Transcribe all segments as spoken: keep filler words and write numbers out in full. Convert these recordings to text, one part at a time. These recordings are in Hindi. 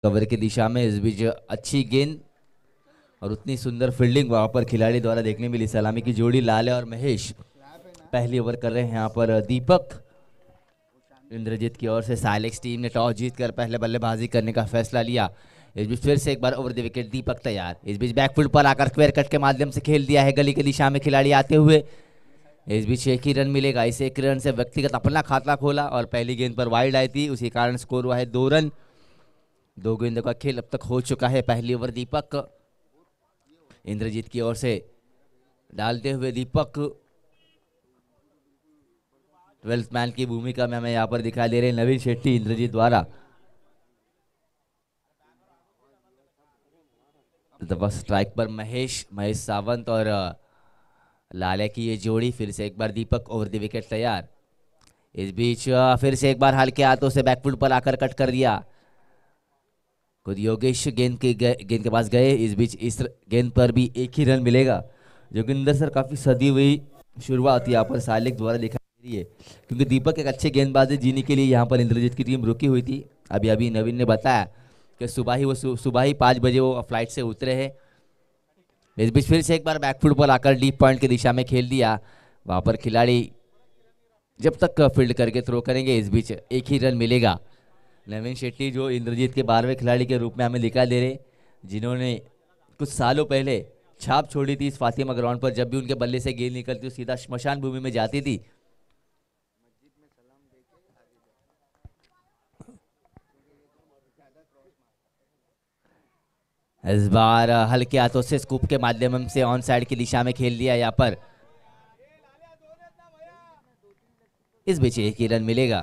कवर की दिशा में। इस बीच अच्छी गेंद और उतनी सुंदर फील्डिंग वहां पर खिलाड़ी द्वारा देखने मिली। सलामी की जोड़ी लाले और महेश पहली ओवर कर रहे हैं यहाँ पर। दीपक इंद्रजीत की ओर से साइलेक्स टीम ने टॉस जीतकर पहले बल्लेबाजी करने का फैसला लिया। इस बीच फिर से एक बार ओवर द विकेट दीपक तैयार। इस बीच बैकफुट पर आकर स्क्वायर कट के माध्यम से खेल दिया है गली की दिशा में खिलाड़ी आते हुए। इस बीच एक ही रन मिलेगा। इस एक रन से व्यक्तिगत अपना खाता खोला और पहली गेंद पर वाइड आई थी, उसी कारण स्कोर हुआ है दो रन। दो गेंदों का खेल अब तक हो चुका है। पहली ओवर दीपक इंद्रजीत की ओर से डालते हुए दीपक ट्वेल्थ मैन की भूमिका में हमें यहाँ पर दिखाई दे रहे हैं नवीन शेट्टी इंद्रजीत द्वारा। बस स्ट्राइक पर महेश महेश सावंत और लाले की ये जोड़ी। फिर से एक बार दीपक ओवर द विकेट तैयार। इस बीच फिर से एक बार हल्के हाथों से बैकफुट पर आकर कट कर दिया। खुद योगेश गेंद के गेंद के पास गए। इस बीच इस गेंद पर भी एक ही रन मिलेगा। जोगिंदर सर काफी सदी हुई शुरुआत यहाँ पर साइलेक्स द्वारा दिखाई दे रही है, क्योंकि दीपक एक अच्छे गेंदबाजी जीने के लिए यहाँ पर इंद्रजीत की टीम रुकी हुई थी। अभी अभी नवीन ने बताया कि सुबह ही वो सुबह ही पाँच बजे वो फ्लाइट से उतरे हैं। इस बीच फिर से एक बार बैकफुट पर आकर डीप पॉइंट की दिशा में खेल दिया। वहां पर खिलाड़ी जब तक फील्ड करके थ्रो करेंगे इस बीच एक ही रन मिलेगा। नवीन शेट्टी जो इंद्रजीत के बारहवें खिलाड़ी के रूप में हमें दिखाई दे रहे, जिन्होंने कुछ सालों पहले छाप छोड़ी थी इस फातिमा ग्राउंड पर। जब भी उनके बल्ले से गेंद निकलती सीधा श्मशान भूमि में जाती थी। इस बार हल्के हाथों से स्कूप के माध्यम से ऑन साइड की दिशा में खेल दिया यहाँ पर। इस बीच एक ही रन मिलेगा।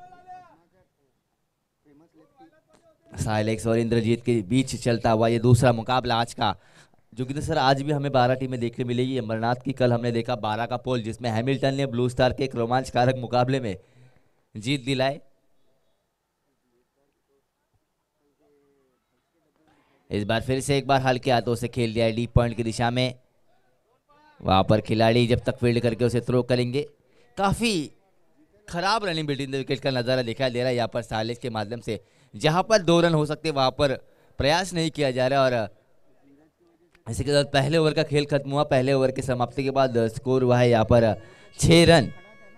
साइलेक्स और इंद्रजीत के बीच चलता हुआ ये दूसरा मुकाबला आज का, जो कि सर आज भी हमें बारह टीमें देखने मिलेगी। अमरनाथ की कल हमने देखा बारह का पोल, जिसमें हैमिल्टन ने ब्लू स्टार के एक रोमांचकारक मुकाबले में जीत दिलाए। इस बार फिर से एक बार हल्के हाथों से खेल दिया है डीप पॉइंट की दिशा में। वहां पर खिलाड़ी जब तक फील्ड करके उसे थ्रो करेंगे। काफी खराब रनिंग बिटवीन द विकेट का नजारा दिखाई दे रहा है यहाँ पर साइलेक्स के माध्यम से। जहां पर दो रन हो सकते वहां पर प्रयास नहीं किया जा रहा। और इसी के साथ पहले ओवर का खेल खत्म हुआ। पहले ओवर की समाप्ति के बाद स्कोर हुआ है यहाँ पर छह रन।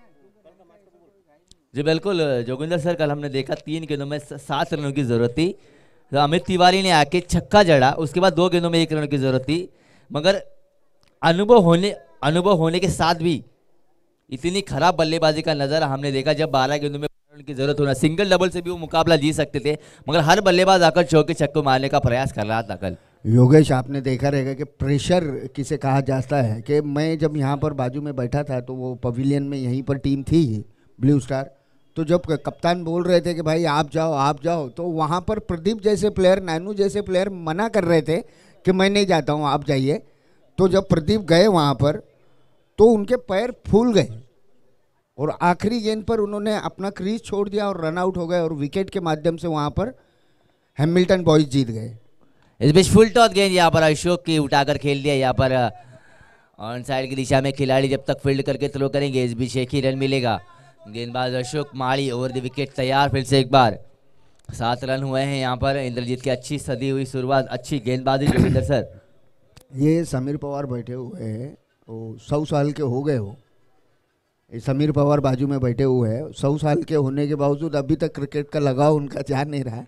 जी बिल्कुल जोगिंदर सर, कल हमने देखा तीन गेंदों में सात रनों की जरूरत थी। तो अमित तिवारी ने आके छक्का जड़ा, उसके बाद दो गेंदों में एक रन की जरूरत थी। मगर अनुभव होने अनुभव होने के साथ भी इतनी खराब बल्लेबाजी का नजारा हमने देखा। जब बारह गेंदों में रन की जरूरत होना, सिंगल डबल से भी वो मुकाबला जीत सकते थे, मगर हर बल्लेबाज आकर चौके छक्के मारने का प्रयास कर रहा था कल। योगेश, आपने देखा रहेगा कि प्रेशर किसे कहा जाता है। कि मैं जब यहाँ पर बाजू में बैठा था तो वो पवेलियन में यहीं पर टीम थी ब्लू स्टार, तो जब कप्तान बोल रहे थे कि भाई आप जाओ आप जाओ, तो वहाँ पर प्रदीप जैसे प्लेयर, नैनू जैसे प्लेयर मना कर रहे थे कि मैं नहीं जाता हूँ आप जाइए। तो जब प्रदीप गए वहाँ पर तो उनके पैर फूल गए और आखिरी गेंद पर उन्होंने अपना क्रीज छोड़ दिया और रन आउट हो गए और विकेट के माध्यम से वहाँ पर हैमिल्टन बॉयज जीत गए। इस बीच फुल टॉस गेंद यहाँ पर अशोक की उठाकर खेल दिया यहाँ पर ऑन साइड की दिशा में। खिलाड़ी जब तक फील्ड करके थ्रो करेंगे इस बीच एक ही रन मिलेगा। गेंदबाज अशोक माड़ी ओवर द विकेट तैयार। फिर से एक बार सात रन हुए हैं यहाँ पर। इंद्रजीत की अच्छी सदी हुई शुरुआत, अच्छी गेंदबाजी जोगिंदर सर। ये समीर पवार बैठे हुए हैं, वो सौ साल के हो गए हो। ये समीर पवार बाजू में बैठे हुए हैं, सौ साल के होने के बावजूद अभी तक क्रिकेट का लगाव उनका जा नहीं रहा।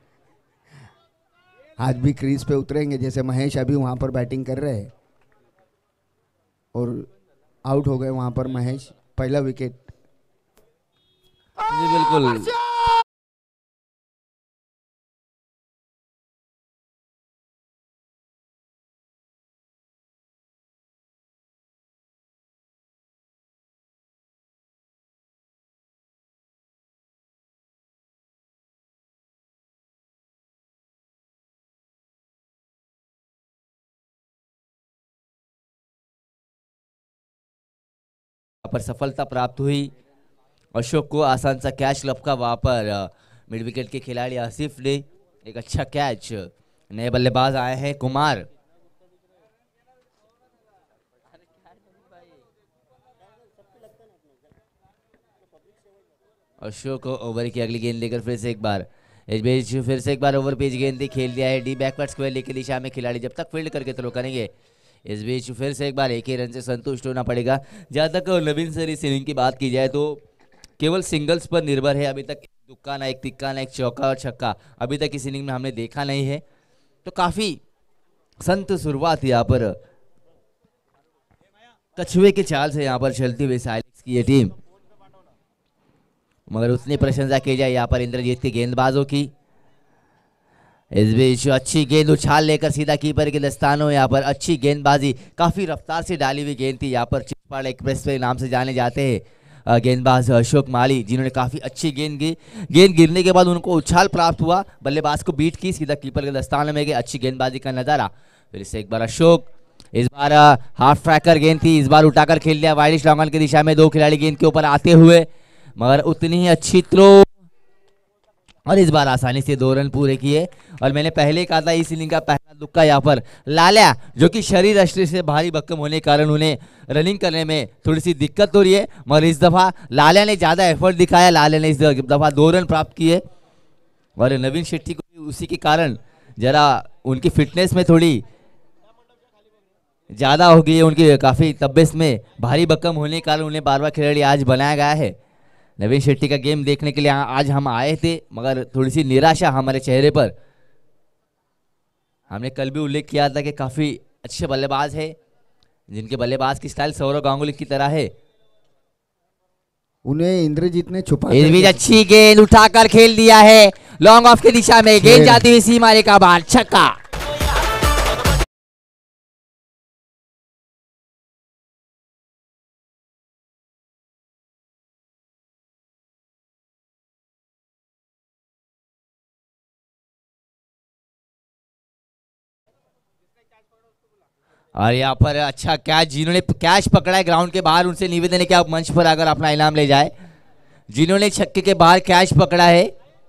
आज भी क्रीज पे उतरेंगे, जैसे महेश अभी वहाँ पर बैटिंग कर रहे हैं और आउट हो गए वहाँ पर महेश, पहला विकेट। जी बिल्कुल, पर सफलता प्राप्त हुई। अशोक को आसान सा कैच लपका। वहां पर मिड विकेट के खिलाड़ी आसिफ ने एक अच्छा कैच। नए बल्लेबाज आए हैं कुमार। अशोक ओवर की अगली गेंद लेकर फिर से एक बार इस बीच फिर से एक बार ओवर पेज गेंद खेल दिया है डी बैकवर्ड स्क्वायर की दिशा में खिलाड़ी जब तक फील्ड करके थ्रो करेंगे। इस बीच फिर से एक बार एक ही रन से संतुष्ट होना पड़ेगा। जहाँ तक नवीन सर इस इनिंग की बात की जाए तो केवल सिंगल्स पर निर्भर है। अभी तक दुक्का ना एक तिक्का ना एक चौका और छक्का अभी तक इस इनिंग में हमने देखा नहीं है। तो काफी संत शुरुआत यहाँ पर कछुए की चाल से यहाँ पर चलती हुई साइलेक्स की ये टीम, मगर उतनी प्रशंसा की जाए यहाँ पर इंद्रजीत की गेंदबाजों की। इस बीच अच्छी गेंद उछाल लेकर सीधा कीपर के दस्तानों, यहाँ पर अच्छी गेंदबाजी, काफी रफ्तार से डाली हुई गेंद थी। यहाँ पर चिटपाड़ एक्सप्रेस पे नाम से जाने जाते हैं गेंदबाज अशोक माली, जिन्होंने काफी अच्छी गेंद की। गेंद गिरने के बाद उनको उछाल प्राप्त हुआ, बल्लेबाज को बीट की, सीधा कीपर के दस्ताने में गई। अच्छी गेंदबाजी का नजारा। फिर से एक बार अशोक, इस बार हाफ ट्रैकर गेंद थी, इस बार उठाकर खेल लिया वाइडिश लॉन्ग ऑन की दिशा में। दो खिलाड़ी गेंद के ऊपर आते हुए, मगर उतनी ही अच्छी थ्रो और इस बार आसानी से दो रन पूरे किए। और मैंने पहले कहा था इस इनिंग का पहला दुक्का यहाँ पर लाल्या, जो कि शरीर अष्ट से भारी भक्कम होने के कारण उन्हें रनिंग करने में थोड़ी सी दिक्कत हो रही है, मगर इस दफा लाल्या ने ज्यादा एफर्ट दिखाया। लाल्या ने इस दफा दो रन प्राप्त किए और नवीन शेट्टी को भी उसी के कारण जरा उनकी फिटनेस में थोड़ी ज्यादा हो गई है, उनकी काफी तबियत में भारी भक्कम होने के कारण उन्हें बार बार खिलाड़ी आज बनाया गया है। नवीन शेट्टी का गेम देखने के लिए आज हम आए थे, मगर थोड़ी सी निराशा हमारे चेहरे पर। हमने कल भी उल्लेख किया था कि काफी अच्छे बल्लेबाज है, जिनके बल्लेबाज की स्टाइल सौरव गांगुली की तरह है। उन्हें इंद्रजीत ने छुपा, इस बीच अच्छी गेंद उठाकर खेल दिया है लॉन्ग ऑफ की दिशा में, गेंद जाती हुई सीमा रेखा बाहर, छक्का। और यहाँ पर अच्छा कैच, जिन्होंने कैच पकड़ा है ग्राउंड के बाहर, उनसे निवेदन है कि आप मंच पर आकर अपना इनाम ले जाए। जिन्होंने छक्के के बाहर कैच पकड़ा है,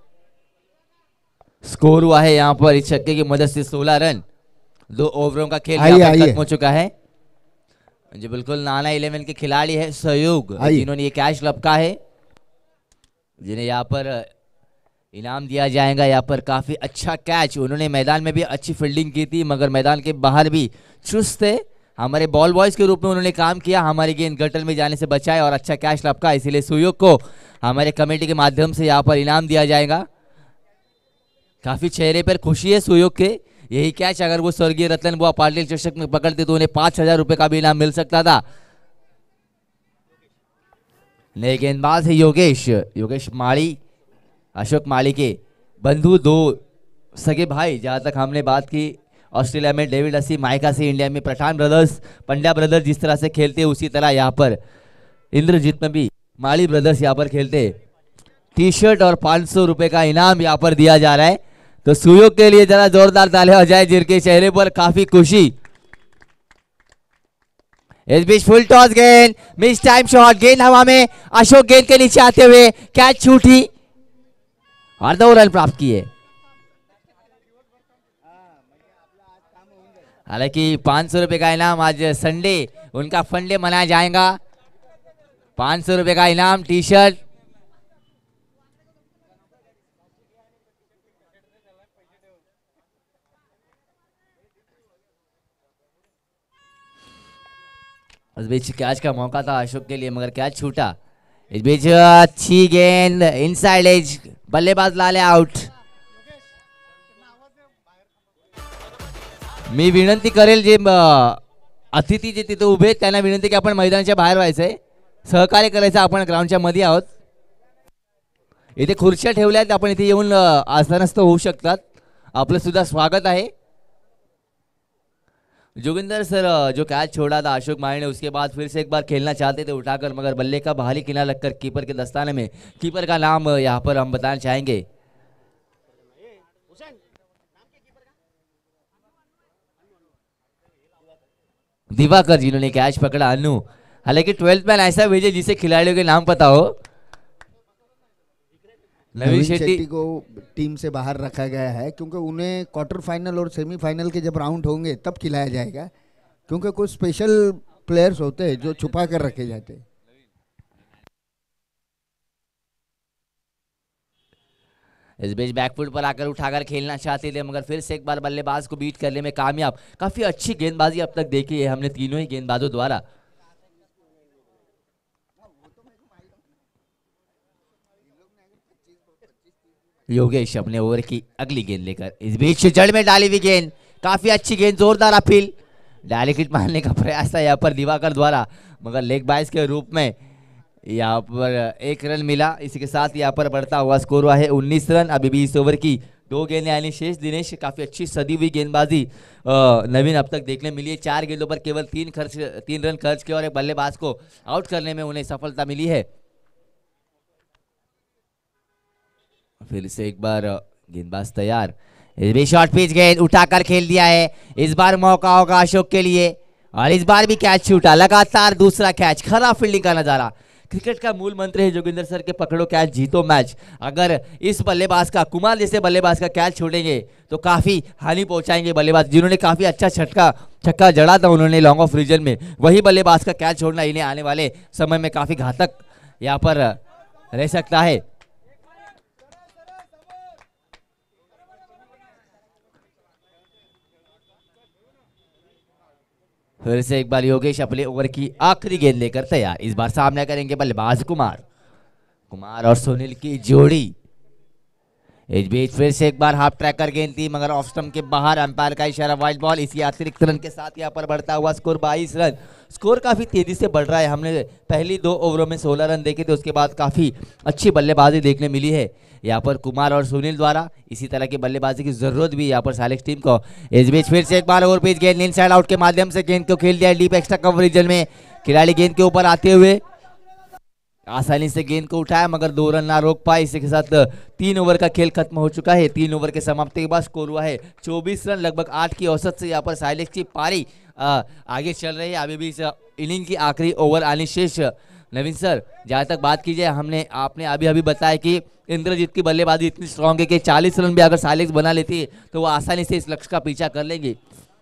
स्कोर हुआ है यहाँ पर इस छक्के की मदद से सोलह रन। दो ओवरों का खेल यहाँ पर खत्म हो चुका है। जी बिल्कुल, नाना इलेवन के खिलाड़ी है सहयोग, जिन्होंने ये कैच लपका है, जिन्हें यहाँ पर इनाम दिया जाएगा। यहाँ पर काफी अच्छा कैच, उन्होंने मैदान में भी अच्छी फील्डिंग की थी, मगर मैदान के बाहर भी चुस्त थे। हमारे बॉल बॉयज के रूप में उन्होंने काम किया, हमारी गेंद गटर में जाने से बचाए और अच्छा कैच लपका। इसीलिए सुयोग को हमारे कमेटी के माध्यम से यहाँ पर इनाम दिया जाएगा। काफी चेहरे पर खुशी है सुयोग के। यही कैच अगर वो स्वर्गीय रतन बुआ पाटिल चषक में पकड़ते तो उन्हें पांच हजार रुपए का भी इनाम मिल सकता था। नए गेंदबाज है योगेश, योगेश माली, अशोक माली के बंधु, दो सगे भाई। जहां तक हमने बात की ऑस्ट्रेलिया में डेविड हसी, माइका से इंडिया में पठान ब्रदर्स, पंड्या ब्रदर्स जिस तरह से खेलते हैं, उसी तरह यहाँ पर इंद्रजीत में भी माली ब्रदर्स यहाँ पर खेलते। टी शर्ट और पांच सौ रुपए का इनाम यहाँ पर दिया जा रहा है। तो सुयोग के लिए जरा जोरदार तालियां हो जाए, जिनके चेहरे पर काफी खुशी। इस बीच फुल टॉस गेंद, मिस टाइम शॉट, गेंद हवा में, अशोक गेंद के नीचे आते हुए कैच छूटी और दो रन प्राप्त किए। हालांकि पांच सौ रुपए का इनाम, आज संडे उनका फंडे मनाया जाएगा। पांच सौ रुपए का इनाम, टी शर्ट। इस बीच कैच का मौका था अशोक के लिए, मगर कैच छूटा। इस बीच अच्छी गेंद इनसाइड एज, बल्लेबाज लाले आउट। मी विनंती करेल जे अतिथी जे तिथे उभे आहेत त्यांना विनंती की आपण मैदानाच्या बाहेर व्हायचंय, सहकार्य करायचं। आपण ग्राउंडच्या मध्ये आहोत, इथे खुर्च्या ठेवल्या आहेत, आपण इथे येऊन आसनस्थ होऊ शकतात। आपलं सुद्धा स्वागत आहे। जोगिंदर सर जो कैच छोड़ा था अशोक माली ने, उसके बाद फिर से एक बार खेलना चाहते थे उठाकर, मगर बल्ले का बाहरी किनारा लगकर कीपर के दस्ताने में। कीपर का नाम यहाँ पर हम बताना चाहेंगे, दिवाकर, जिन्होंने कैच पकड़ा। अनु, हालांकि ट्वेल्थ मैन ऐसा भेजे जिसे खिलाड़ियों के नाम पता हो। नवीन शेट्टी को टीम से बाहर रखा गया है, क्योंकि उन्हें क्वार्टर फाइनल और सेमीफाइनल के जब राउंड होंगे तब खिलाया जाएगा, क्योंकि कुछ स्पेशल प्लेयर्स होते हैं जो छुपा कर रखे जाते हैं। इस बीच बैकफुट पर आकर उठाकर खेलना चाहते थे मगर फिर से एक बार बल्लेबाज को बीट करने में कामयाब। काफी अच्छी गेंदबाजी अब तक देखी है हमने तीनों ही गेंदबाजों द्वारा। योगेश अपने ओवर की अगली गेंद लेकर इस बीच जड़ में डाली हुई गेंद, काफी अच्छी गेंद, जोरदार अपील, डायरेक्ट हिट मारने का प्रयास था यहाँ पर दिवाकर द्वारा मगर लेग बाइस के रूप में यहाँ पर एक रन मिला। इसी के साथ यहाँ पर बढ़ता हुआ स्कोर हुआ है उन्नीस रन। अभी भी इस ओवर की दो गेंदें आनी शेष। दिनेश, काफी अच्छी सदी हुई गेंदबाजी नवीन अब तक देखने मिली है। चार गेंदों पर केवल तीन खर्च तीन रन खर्च किए और एक बल्लेबाज को आउट करने में उन्हें सफलता मिली है। फिर से एक बार गेंदबाज तैयार, इस भी शॉर्ट पिच गेंद उठाकर खेल दिया है। इस बार मौका होगा अशोक के लिए और इस बार भी कैच छूटा, लगातार दूसरा कैच। खराब फील्डिंग का नजारा। क्रिकेट का मूल मंत्र है जोगिंदर सर के, पकड़ो कैच जीतो मैच। अगर इस बल्लेबाज का, कुमार जैसे बल्लेबाज का कैच छोड़ेंगे तो काफी हानि पहुंचाएंगे बल्लेबाज जिन्होंने काफी अच्छा छक्का छक्का जड़ा था उन्होंने लॉन्ग ऑफ रीजन में। वही बल्लेबाज का कैच छोड़ना इन्हें आने वाले समय में काफी घातक यहाँ पर रह सकता है। फिर से एक बार योगेश अपने ओवर की आखिरी गेंद लेकर तैयार। इस बार सामना करेंगे बल्लेबाज कुमार कुमार और सुनील की जोड़ी। इस बीच फिर से एक बार हाफ ट्रैकर गेंद थी मगर ऑफ स्टंप के बाहर, अंपायर का इशारा, वाइड बॉल। इसी अतिरिक्त रन के साथ यहाँ पर बढ़ता हुआ स्कोर बाईस रन। स्कोर काफी तेजी से बढ़ रहा है। हमने पहली दो ओवरों में सोलह रन देखे थे, उसके बाद काफी अच्छी बल्लेबाजी देखने मिली है यहाँ पर कुमार और सुनील द्वारा। इसी तरह की बल्लेबाजी की जरूरत भी यहाँ पर साइलेक्स टीम को। इस बीच फिर से एक बार ओवर पिच गेंद इनसाइड आउट के माध्यम से गेंद को खेल दिया डीप एक्स्ट्रा कवर रीजन में। खिलाड़ी गेंद के ऊपर आते हुए आसानी से गेंद को उठाया मगर दो रन ना रोक पाए। इसी के साथ तीन ओवर का खेल खत्म हो चुका है। तीन ओवर के समाप्ति के बाद स्कोर हुआ है चौबीस रन। लगभग आठ की औसत से यहाँ पर साइलेक्स की पारी आ, आगे चल रही है। अभी भी इस इनिंग की आखिरी ओवर आनी शेष। नवीन सर, जहाँ तक बात की जाए, हमने आपने अभी अभी बताया कि इंद्रजीत की बल्लेबाजी इतनी स्ट्रांग है कि चालीस रन भी अगर साइलेक्स बना लेती है तो वो आसानी से इस लक्ष्य का पीछा कर लेंगे।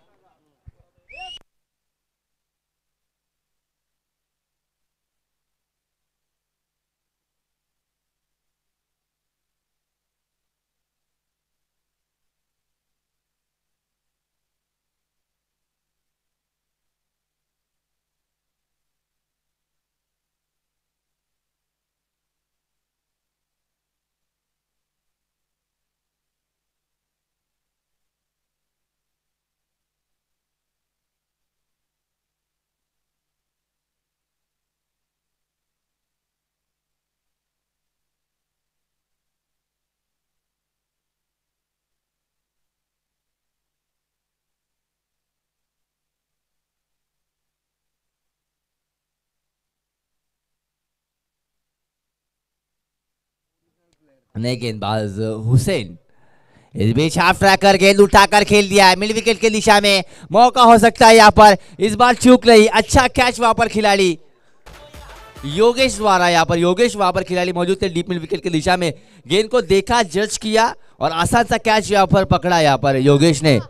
नए गेंदबाज हुसैन, इस बीच हाफ ट्रैकर गेंद उठाकर खेल दिया है मिड विकेट की दिशा में। मौका हो सकता है यहाँ पर, इस बार चूक रही। अच्छा कैच वहां पर खिलाड़ी योगेश द्वारा। यहाँ पर योगेश वहां पर खिलाड़ी मौजूद थे डीप मिड विकेट की दिशा में। गेंद को देखा, जज किया और आसान सा कैच यहाँ पर पकड़ा यहाँ पर योगेश ने।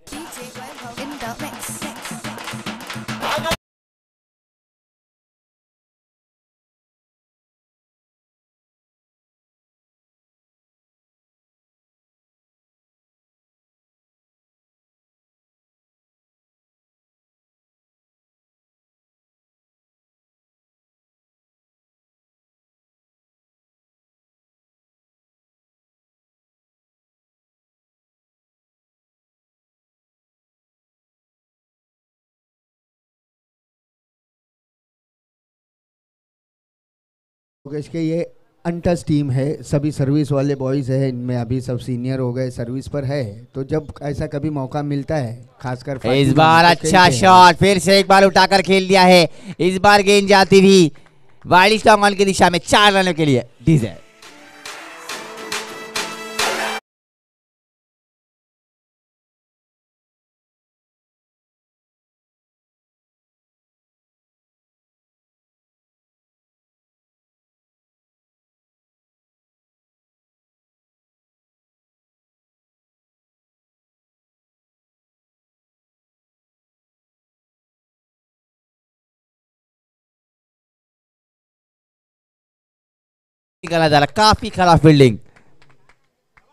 योगेश के ये अनटच टीम है, सभी सर्विस वाले बॉयज है, इनमें अभी सब सीनियर हो गए, सर्विस पर है। तो जब ऐसा कभी मौका मिलता है, खासकर इस बार अच्छा शॉट, फिर से एक बार उठाकर खेल दिया है। इस बार गेंद जाती हुई वाइड स्टॉन्ग ऑन की दिशा में, चार रनों के लिए डीजे। का नजारा, काफी खराब फील्डिंग।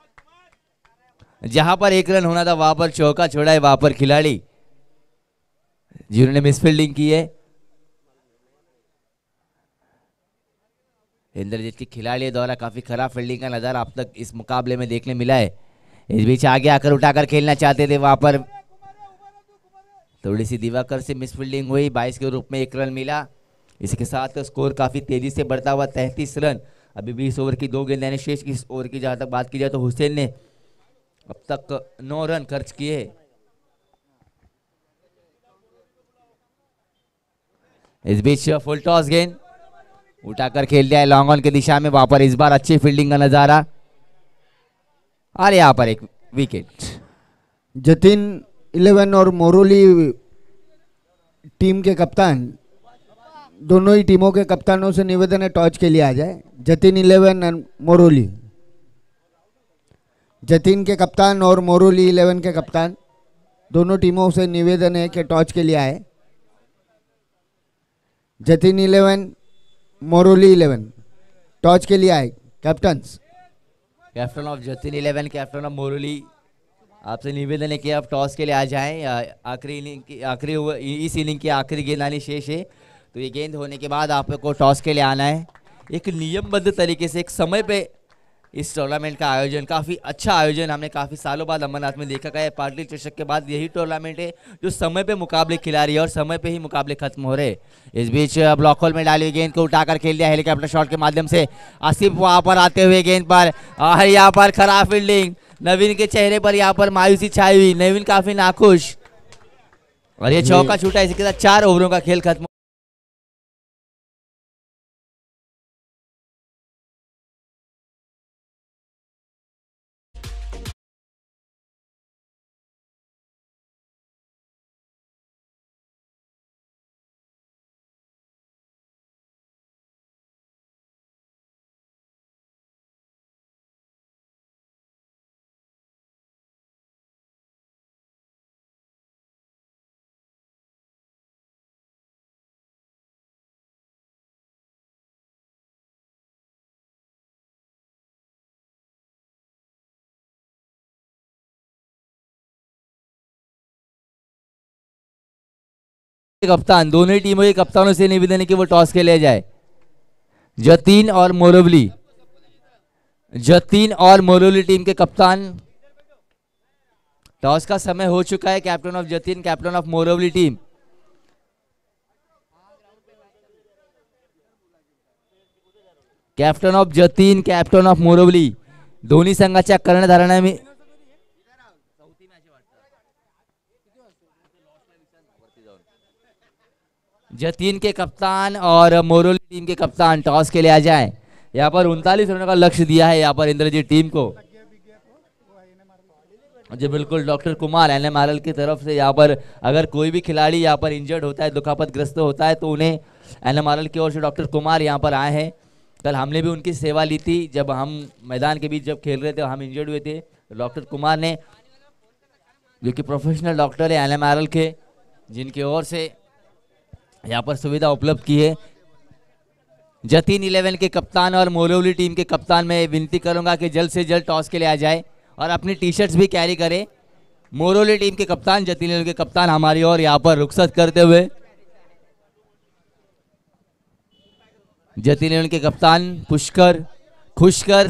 जहां पर एक रन होना था वहां पर चौका छोड़ा है वहां पर खिलाड़ी जिन्होंने मिसफील्डिंग की है। इंद्रजीत की खिलाड़ी द्वारा काफी खराब फील्डिंग का नजारा अब तक इस मुकाबले में देखने मिला है। इस बीच आगे आकर उठाकर खेलना चाहते थे वहां पर थोड़ी सी दिवाकर से मिसफील्डिंग हुई, बाईस के रूप में एक रन मिला। इसके साथ स्कोर काफी तेजी से बढ़ता हुआ तैंतीस रन। अभी बीस ओवर की दो गेंद यानी शेष की ओवर की जहां तक बात की जाए तो हुसैन ने अब तक नौ रन खर्च किए। इस बीच फुल टॉस गेंद उठाकर खेल दिया है लॉन्ग ऑन की दिशा में, वहां पर इस बार अच्छी फील्डिंग का नजारा और यहाँ पर एक विकेट। जतिन इलेवन और मोरोली टीम के कप्तान, दोनों ही टीमों के कप्तानों से निवेदन है टॉस के लिए आ जाए। जतिन इलेवन और मोरोली, जतिन के कप्तान और मोरोली इलेवन के कप्तान दोनों टीमों से निवेदन है कि टॉस के लिए आए। Jatin eleven Moroli eleven toss के लिए आए। Captains, captain of Jatin eleven, captain of Morli, आपसे निवेदन है कि आप टॉस के लिए आ जाएं। आखिरी इनिंग की आखिरी इस इनिंग की आखिरी गेंद आनी शेष है, तो ये गेंद होने के बाद आपको टॉस के लिए आना है। एक नियमबद्ध तरीके से एक समय पे इस टूर्नामेंट का आयोजन, काफ़ी अच्छा आयोजन हमने काफ़ी सालों बाद अंबरनाथ में देखा गया। पाटिल चषक के बाद यही टूर्नामेंट है जो समय पे मुकाबले खिला रही है और समय पे ही मुकाबले खत्म हो रहे। इस बीच ब्लॉक होल में डाली हुई गेंद को उठाकर खेल दिया हेलीकॉप्टर शॉट के माध्यम से। आसिफ वहां पर आते हुए गेंद पर, यहाँ पर खराब फील्डिंग, नवीन के चेहरे पर यहाँ पर मायूसी छाई हुई, नवीन काफी नाखुश और ये चौका छूटा। इसके साथ चार ओवरों का खेल खत्म। कप्तान, दोनों ही टीमों के कप्तानों से निवेदन है कि वो टॉस के लिए जाए। जतीन और मोरवली, जतीन और मोरवली टीम के कप्तान, टॉस का समय हो चुका है। Captain of Jatin, captain of Morwali team, captain of Jatin, captain of Morwali, दोन्ही संघाच्या कर्णधारांना मी जतीन के कप्तान और मोरवली टीम के कप्तान टॉस के लिए आ जाएं। यहाँ पर उनतालीस रनों का लक्ष्य दिया है यहाँ पर इंद्रजीत टीम को। जी बिल्कुल, doctor Kumar N M R L की तरफ से यहाँ पर अगर कोई भी खिलाड़ी यहाँ पर इंजर्ड होता है, दुखापतग्रस्त होता है, तो उन्हें एन एम आर एल की ओर से डॉक्टर कुमार यहाँ पर आए हैं। कल हमने भी उनकी सेवा ली थी जब हम मैदान के बीच जब खेल रहे थे, हम इंजर्ड हुए थे। डॉक्टर कुमार ने, जो कि प्रोफेशनल डॉक्टर है एन एम आर एल के, जिनकी ओर से यहाँ पर सुविधा उपलब्ध की है। जतीन इलेवन के कप्तान और मोरवली टीम के कप्तान, मैं विनती करूंगा कि जल्द से जल्द टॉस के लिए आ जाए और अपनी टी शर्ट्स भी कैरी करें। मोरवली टीम के कप्तान, जतीन इलेवन के कप्तान हमारी ओर यहाँ पर रुखसत करते हुए, जतीन इलेवन के कप्तान पुष्कर, खुशकर,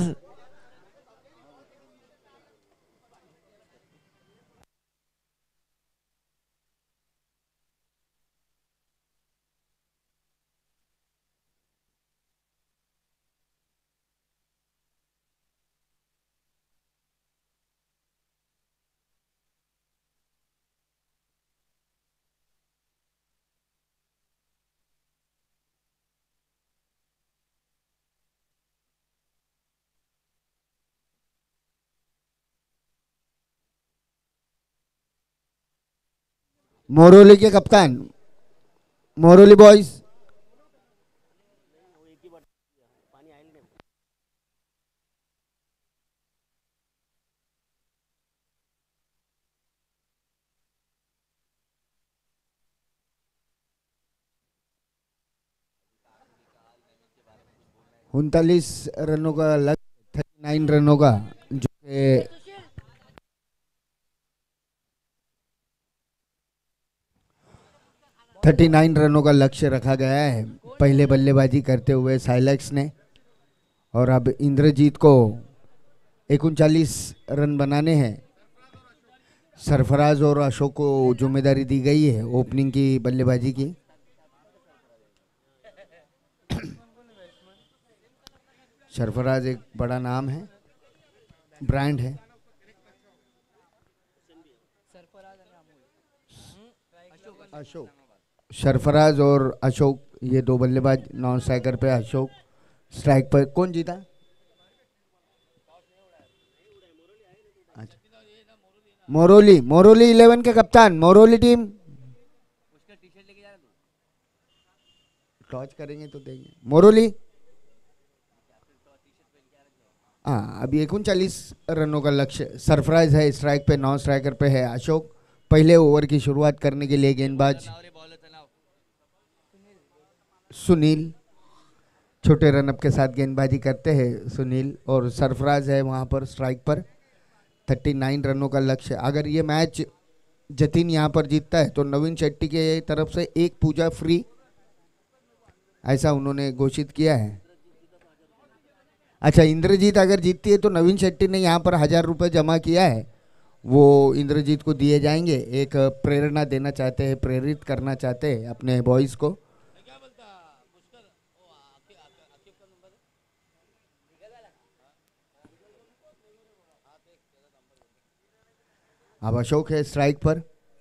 मोरोली के कप्तान, मोरोली बॉयज, उनतालीस रनों का लक्ष्य, थर्टी नाइन रनों का, जो कि उनतालीस रनों का लक्ष्य रखा गया है पहले बल्लेबाजी करते हुए साइलेक्स ने, और अब इंद्रजीत को उनचालीस रन बनाने हैं। सरफराज और अशोक को जिम्मेदारी दी गई है ओपनिंग की बल्लेबाजी की। सरफराज एक बड़ा नाम है, ब्रांड है। अशोक, सरफराज और अशोक ये दो बल्लेबाज। नॉन स्ट्राइकर पे अशोक, स्ट्राइक पर कौन जीता? अच्छा, मोरोली। मोरोली इलेवन के कप्तान, मोरोली टीम टॉच करेंगे तो देंगे। मोरोली हाँ, अभी उनचालीस रनों का लक्ष्य। सरफराज है स्ट्राइक पे, नॉन स्ट्राइकर पे है अशोक। पहले ओवर की शुरुआत करने के लिए गेंदबाज सुनील, छोटे रनअप के साथ गेंदबाजी करते हैं सुनील, और सरफराज है वहां पर स्ट्राइक पर। उनतालीस रनों का लक्ष्य। अगर ये मैच जतिन यहाँ पर जीतता है तो नवीन शेट्टी के तरफ से एक पूजा फ्री, ऐसा उन्होंने घोषित किया है। अच्छा, इंद्रजीत अगर जीतती है तो नवीन शेट्टी ने यहाँ पर हजार रुपये जमा किया है, वो इंद्रजीत को दिए जाएंगे। एक प्रेरणा देना चाहते हैं, प्रेरित करना चाहते हैं अपने बॉयज़ को। अब अशोक है स्ट्राइक पर।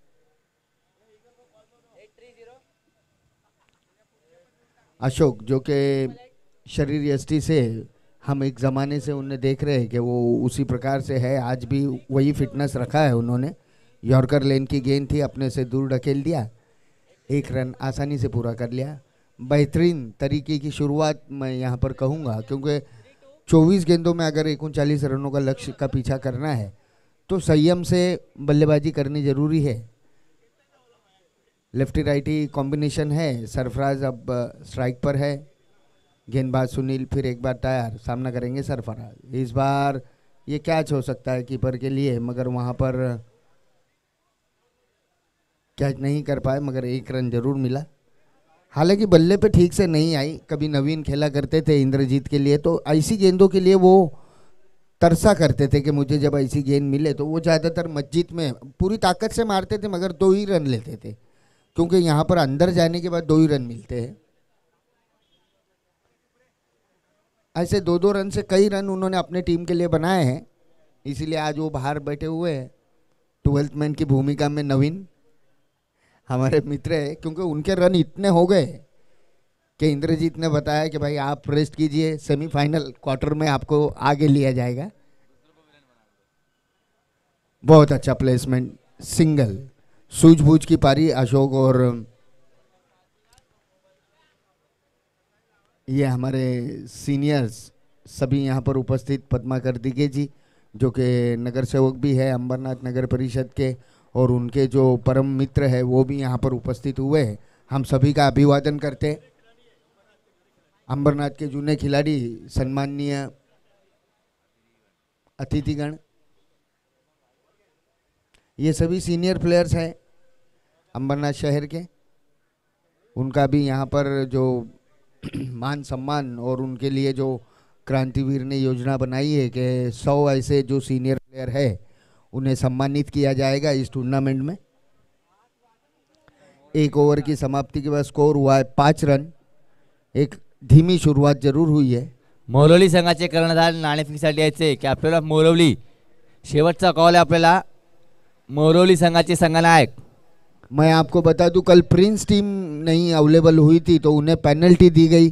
अशोक जो कि शरीर यष्टि से हम एक ज़माने से उन्हें देख रहे हैं कि वो उसी प्रकार से है, आज भी वही फिटनेस रखा है उन्होंने। यॉर्कर लेन की गेंद थी, अपने से दूर ढकेल दिया, एक रन आसानी से पूरा कर लिया। बेहतरीन तरीके की शुरुआत मैं यहाँ पर कहूँगा, क्योंकि चौबीस गेंदों में अगर उनचालीस रनों का लक्ष्य का पीछा करना है तो संयम से बल्लेबाजी करनी जरूरी है। लेफ्टी राइटी कॉम्बिनेशन है। सरफराज अब स्ट्राइक पर है, गेंदबाज सुनील फिर एक बार तैयार, सामना करेंगे सरफराज। इस बार ये कैच हो सकता है कीपर के लिए, मगर वहाँ पर कैच नहीं कर पाए, मगर एक रन जरूर मिला। हालांकि बल्ले पे ठीक से नहीं आई। कभी नवीन खेला करते थे इंद्रजीत के लिए, तो ऐसी गेंदों के लिए वो तरसा करते थे कि मुझे जब ऐसी गेंद मिले, तो वो ज़्यादातर मस्जिद में पूरी ताकत से मारते थे, मगर दो ही रन लेते थे, क्योंकि यहाँ पर अंदर जाने के बाद दो ही रन मिलते हैं। ऐसे दो दो रन से कई रन उन्होंने अपने टीम के लिए बनाए हैं, इसीलिए आज वो बाहर बैठे हुए हैं। ट्वेल्थ मैन की भूमिका में नवीन हमारे मित्र है, क्योंकि उनके रन इतने हो गए कि इंद्रजीत ने बताया कि भाई आप रेस्ट कीजिए, सेमीफाइनल क्वार्टर में आपको आगे लिया जाएगा। बहुत अच्छा प्लेसमेंट, सिंगल, सूझबूझ की पारी अशोक। और ये हमारे सीनियर्स सभी यहाँ पर उपस्थित, पद्माकर दिगे जी जो कि नगर सेवक भी है अंबरनाथ नगर परिषद के, और उनके जो परम मित्र है वो भी यहाँ पर उपस्थित हुए हैं। हम सभी का अभिवादन करते हैं। अंबरनाथ के जूने खिलाड़ी, सम्माननीय अतिथिगण, ये सभी सीनियर प्लेयर्स हैं अंबरनाथ शहर के। उनका भी यहाँ पर जो मान सम्मान, और उनके लिए जो क्रांतिवीर ने योजना बनाई है कि सौ ऐसे जो सीनियर प्लेयर है उन्हें सम्मानित किया जाएगा इस टूर्नामेंट में। एक ओवर की समाप्ति के बाद स्कोर हुआ है पाच रन। एक धीमी शुरुआत जरूर हुई है। मोरवली संघाचे कर्णधार नाणेफेकीसाठी यायचे कॅप्टन ऑफ मोरवली, शेवटचा कॉल आहे आपल्याला। मोरवली संघाचे संघनायक, मैं आपको बता दूं कल प्रिंस टीम नहीं अवेलेबल हुई थी तो उन्हें पेनल्टी दी गई।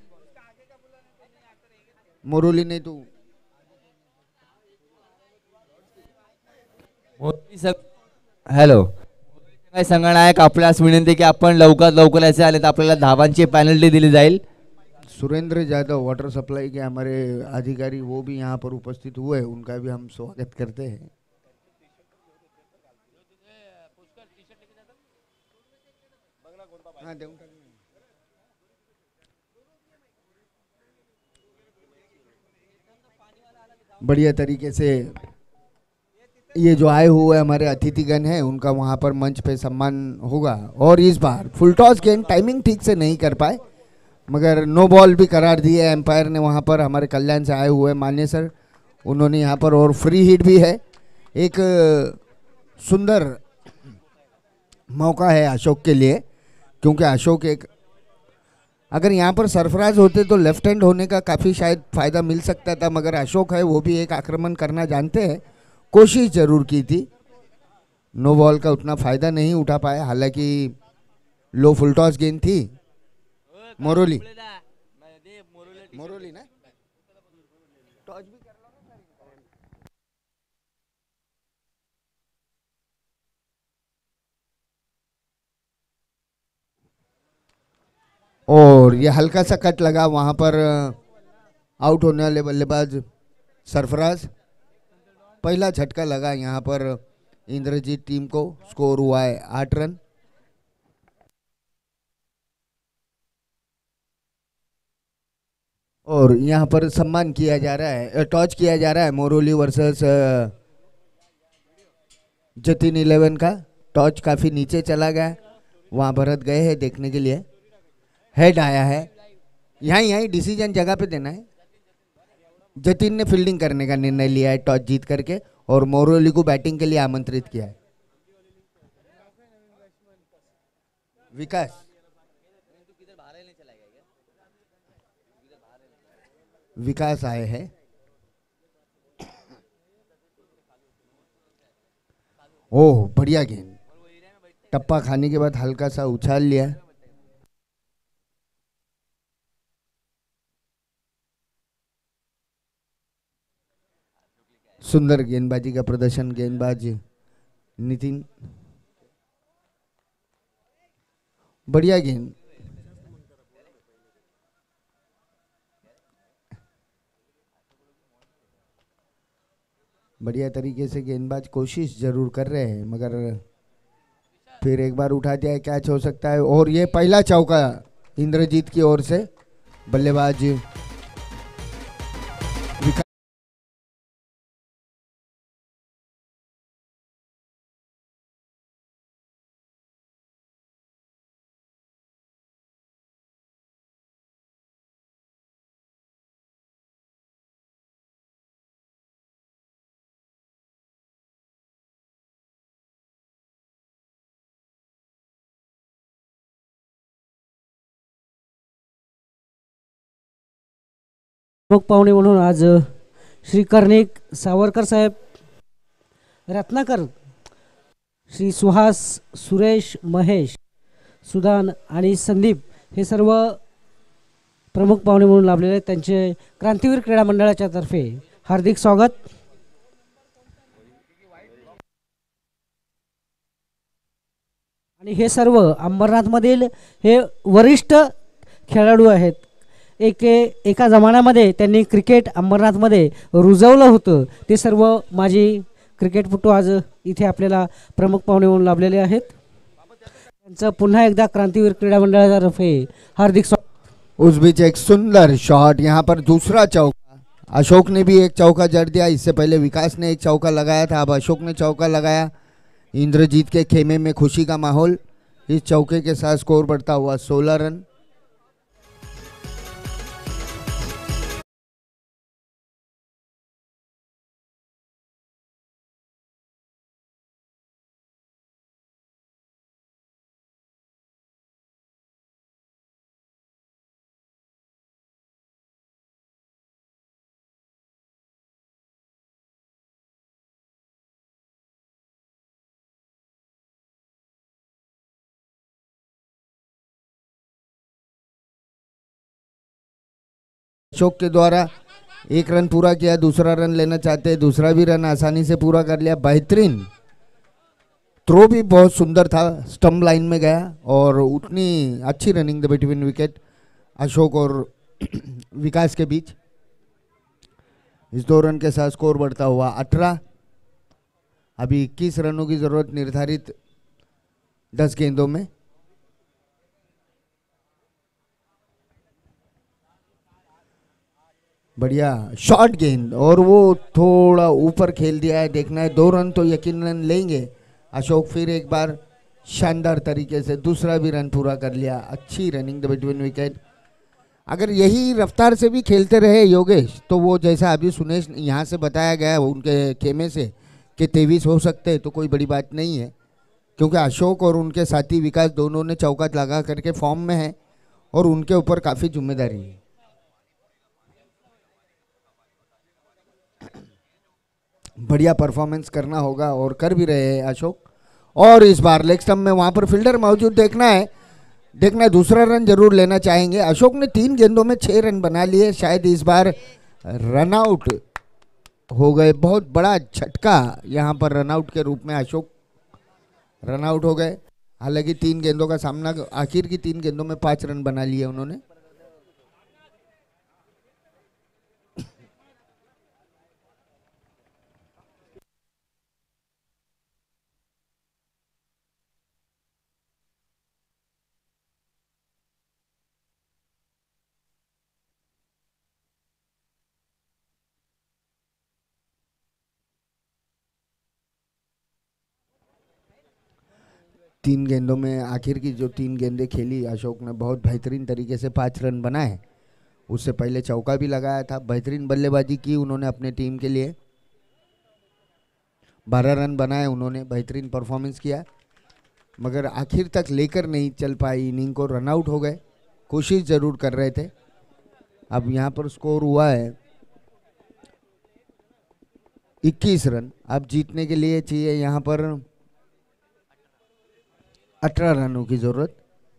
मोरवली ने तो हॅलो संघनायक, आपल्यास विनंती की आपण लवकरात लवकर ऐसे आले तर आपल्याला धावांची पेनल्टी दिली जाईल। सुरेंद्र यादव वाटर सप्लाई के हमारे अधिकारी वो भी यहाँ पर उपस्थित हुए, उनका भी हम स्वागत करते हैं। हाँ, बढ़िया तरीके से ये जो आए हुए हमारे अतिथिगण हैं उनका वहाँ पर मंच पे सम्मान होगा। और इस बार फुल टॉस गेंद टाइमिंग ठीक से नहीं कर पाए, मगर नो बॉल भी करार दिए एम्पायर ने वहाँ पर। हमारे कल्याण से आए हुए मान्य सर उन्होंने यहाँ पर, और फ्री हिट भी है। एक सुंदर मौका है अशोक के लिए, क्योंकि अशोक एक, अगर यहाँ पर सरफराज होते तो लेफ्ट हैंड होने का काफ़ी शायद फ़ायदा मिल सकता था, मगर अशोक है वो भी एक आक्रमण करना जानते हैं, कोशिश जरूर की थी। नो बॉल का उतना फ़ायदा नहीं उठा पाया, हालांकि लो फुल टॉस गेंद थी। मोरोली मोरोली ना टॉस भी कर लो ना। और ये हल्का सा कट लगा वहाँ पर, आउट होने वाले बल्लेबाज सरफराज। पहला झटका लगा यहाँ पर इंद्रजीत टीम को। स्कोर हुआ है आठ रन। और यहाँ पर सम्मान किया जा रहा है, टॉच किया जा रहा है मोरोली वर्सेस जतिन इलेवन का। टॉच काफ़ी नीचे चला गया, वहाँ भरत गए हैं देखने के लिए। हेड आया है, यहाँ यहीं डिसीजन जगह पे देना है। जतिन ने फील्डिंग करने का निर्णय लिया है टॉस जीत करके, और मोरोली को बैटिंग के लिए आमंत्रित किया है। विकास विकास आए हैं। ओह बढ़िया गेंद, टप्पा खाने के बाद हल्का सा उछाल लिया। सुंदर गेंदबाजी का प्रदर्शन गेंदबाज नितिन, बढ़िया गेंद। बढ़िया तरीके से गेंदबाज कोशिश जरूर कर रहे हैं, मगर फिर एक बार उठा दिया, कैच हो सकता है। और ये पहला चौका इंद्रजीत की ओर से। बल्लेबाज प्रमुख पाहुणे म्हणून आज श्री कर्णिक सावरकर साहेब, रत्नाकर, श्री सुहास, सुरेश, महेश, सुदान आणि संदीप हे सर्व प्रमुख पाहुणे म्हणून लाभलेले आहेत। त्यांचे क्रांतीवीर क्रीडा मंडळाच्या तर्फे हार्दिक स्वागत। आणि हे सर्व अंबरनाथमधील हे वरिष्ठ खेळाडू आहेत। एक एका जमान्यामध्ये त्यांनी क्रिकेट अंबरनाथमध्ये रुजवलं होतं, ते सर्व माजी क्रिकेटपटू आज इथे आपल्याला प्रमुख पाहुणे म्हणून लाभलेले आहेत। त्यांचं पुन्हा एकदा क्रांतीवीर क्रीडा मंडळातर्फे हार्दिक स्वागत। उस बीच एक सुंदर शॉट, यहाँ पर दूसरा चौका। अशोक ने भी एक चौका जड़ दिया, इससे पहले विकास ने एक चौका लगाया था, अब अशोक ने चौका लगाया। इंद्रजीत के खेमे में खुशी का माहौल। इस चौके के साथ स्कोर बढ़ता हुआ सोलह रन। अशोक के द्वारा एक रन पूरा किया, दूसरा रन लेना चाहते हैं, दूसरा भी रन आसानी से पूरा कर लिया। बेहतरीन थ्रो भी बहुत सुंदर था, स्टंप लाइन में गया, और उतनी अच्छी running the between wicket Ashok और विकास के बीच। इस दो रन के साथ स्कोर बढ़ता हुआ अठारह। अभी इक्कीस रनों की जरूरत निर्धारित दस गेंदों में। बढ़िया शॉर्ट गेंद और वो थोड़ा ऊपर खेल दिया है। देखना है, दो रन तो यकीनन लेंगे। अशोक फिर एक बार शानदार तरीके से दूसरा भी रन पूरा कर लिया। अच्छी रनिंग द बिटवीन विकेट। अगर यही रफ्तार से भी खेलते रहे योगेश, तो वो जैसा अभी सुनेश यहाँ से बताया गया है उनके खेमे से कि तेईस हो सकते हैं, तो कोई बड़ी बात नहीं है, क्योंकि अशोक और उनके साथी विकास दोनों ने चौका लगा करके फॉर्म में है और उनके ऊपर काफ़ी जिम्मेदारी है। बढ़िया परफॉर्मेंस करना होगा और कर भी रहे हैं अशोक। और इस बार लेग स्टंप में वहां पर फील्डर मौजूद। देखना है, देखना है, दूसरा रन जरूर लेना चाहेंगे। अशोक ने तीन गेंदों में छह रन बना लिए। शायद इस बार रन आउट हो गए। बहुत बड़ा झटका यहाँ पर रन आउट के रूप में अशोक रन आउट हो गए। हालांकि तीन गेंदों का सामना, आखिर की तीन गेंदों में पांच रन बना लिए उन्होंने। तीन गेंदों में आखिर की जो तीन गेंदें खेली अशोक ने, बहुत बेहतरीन तरीके से पांच रन बनाए। उससे पहले चौका भी लगाया था। बेहतरीन बल्लेबाजी की उन्होंने अपने टीम के लिए। बारह रन बनाए उन्होंने, बेहतरीन परफॉर्मेंस किया, मगर आखिर तक लेकर नहीं चल पाई इनिंग को। रन आउट हो गए। कोशिश जरूर कर रहे थे। अब यहाँ पर स्कोर हुआ है इक्कीस रन। अब जीतने के लिए चाहिए यहाँ पर अठारह रनों की जरूरत।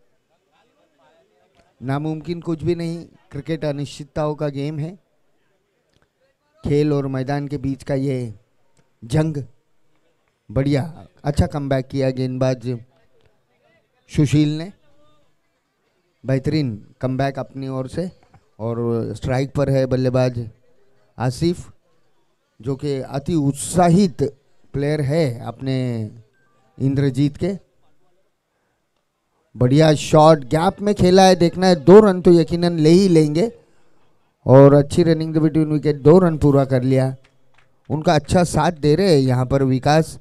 नामुमकिन कुछ भी नहीं। क्रिकेट अनिश्चितताओं का गेम है। खेल और मैदान के बीच का ये जंग। बढ़िया, अच्छा कमबैक किया गेंदबाज सुशील ने। बेहतरीन कमबैक अपनी ओर से। और स्ट्राइक पर है बल्लेबाज आसिफ, जो कि अति उत्साहित प्लेयर है अपने इंद्रजीत के। बढ़िया शॉट गैप में खेला है। देखना है, दो रन तो यकीनन ले ही लेंगे। और अच्छी रनिंग द बिटवीन विकेट, दो रन पूरा कर लिया। उनका अच्छा साथ दे रहे हैं यहाँ पर विकास।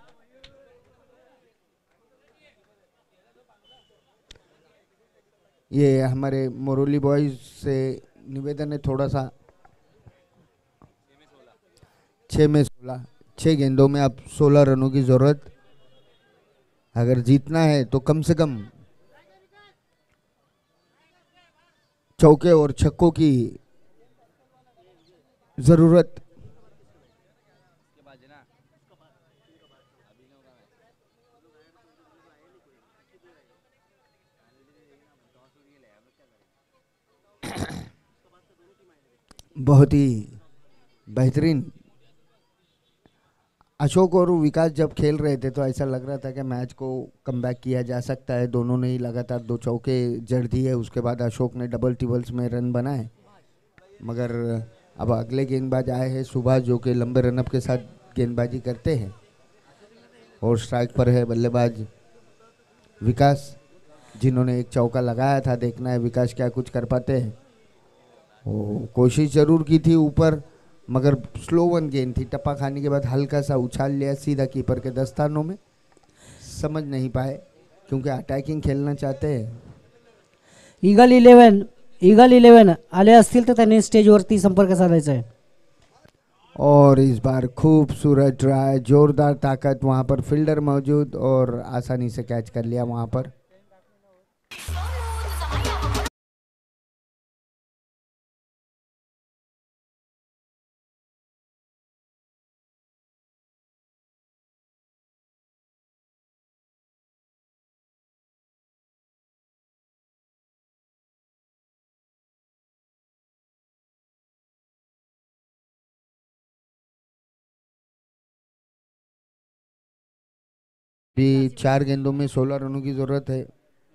ये हमारे मोरोली बॉयज से निवेदन है थोड़ा सा। छः में सोलह, छः गेंदों में अब सोलह रनों की जरूरत। अगर जीतना है तो कम से कम चौके और छक्कों की जरूरत। बहुत ही बेहतरीन। अशोक और विकास जब खेल रहे थे तो ऐसा लग रहा था कि मैच को कमबैक किया जा सकता है। दोनों ने ही लगातार दो चौके जड़ दिए। उसके बाद अशोक ने डबल टिबल्स में रन बनाए, मगर अब अगले गेंदबाज आए हैं सुभाष, जो कि लंबे रनअप के साथ गेंदबाजी करते हैं। और स्ट्राइक पर है बल्लेबाज विकास, जिन्होंने एक चौका लगाया था। देखना है विकास क्या कुछ कर पाते हैं। वो कोशिश जरूर की थी ऊपर, मगर स्लो वन गेंद थी। टप्पा खाने के बाद हल्का सा उछाल लिया सीधा कीपर के दस्तानों में। समझ नहीं पाए, क्योंकि अटैकिंग खेलना चाहते हैं। ईगल इलेवन ईगल इलेवन आले असतील तर त्यांनी स्टेजवरती संपर्क साधायचा आहे। और इस बार खूबसूरत ट्राई, जोरदार ताकत। वहां पर फील्डर मौजूद और आसानी से कैच कर लिया वहां पर। भी चार गेंदों में सोलह रनों की जरूरत है।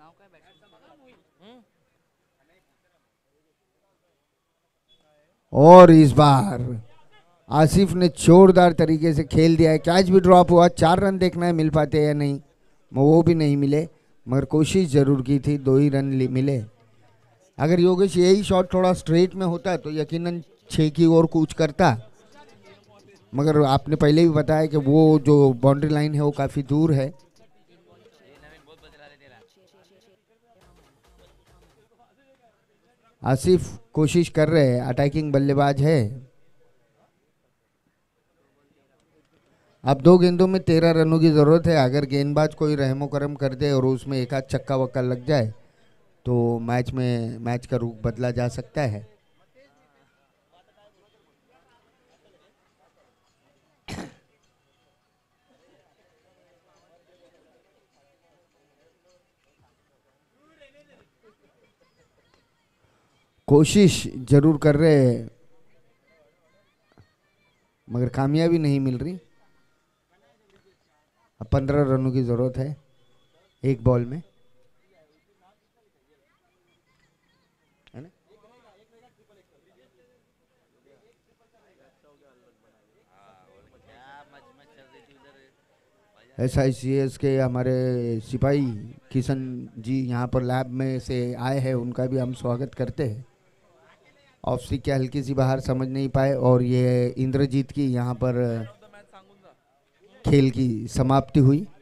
और इस बार आसिफ ने जोरदार तरीके से खेल दिया है। कैच भी ड्रॉप हुआ। चार रन देखना है मिल पाते या नहीं, वो भी नहीं मिले, मगर कोशिश जरूर की थी। दो ही रन मिले। अगर योगेश यही शॉट थोड़ा स्ट्रेट में होता तो यकीनन छः की ओर कूच करता, मगर आपने पहले भी बताया कि वो जो बाउंड्री लाइन है वो काफ़ी दूर है। आसिफ कोशिश कर रहे हैं, अटैकिंग बल्लेबाज है। अब दो गेंदों में तेरह रनों की ज़रूरत है। अगर गेंदबाज कोई रहमो करम कर दे और उसमें एक आध चक्का वक्का लग जाए तो मैच में मैच का रुख बदला जा सकता है। कोशिश जरूर कर रहे हैं मगर कामयाबी नहीं मिल रही। अब पंद्रह रनों की ज़रूरत है एक बॉल में, है ना। एस आई सी एस के हमारे सिपाही किशन जी यहाँ पर लैब में से आए हैं, उनका भी हम स्वागत करते हैं। ऑफ स्ट्रिक क्या हल्की सी बाहर समझ नहीं पाए और ये इंद्रजीत की यहाँ पर खेल की समाप्ति हुई।